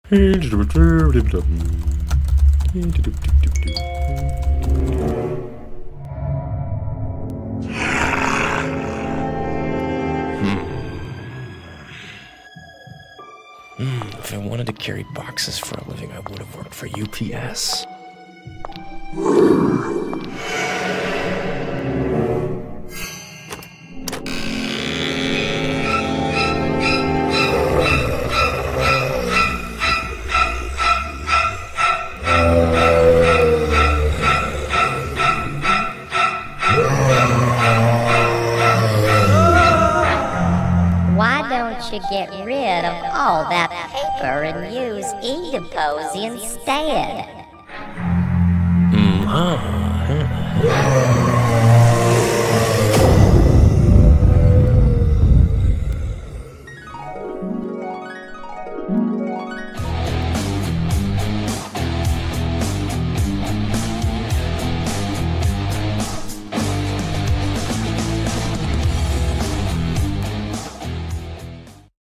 If I wanted to carry boxes for a living, I would have worked for UPS. Why don't you get rid of all that paper and use e-depose instead? Mm-hmm.